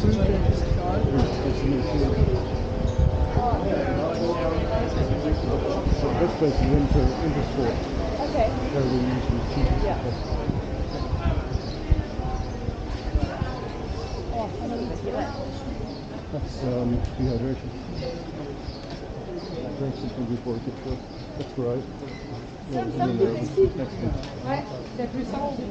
That's basically winter sport. Okay. Where we usually teach. Yeah. Oh, I know this, yeah. That's dehydration. Drink something before it gets worse. That's right. Ouais, c'est plus simple.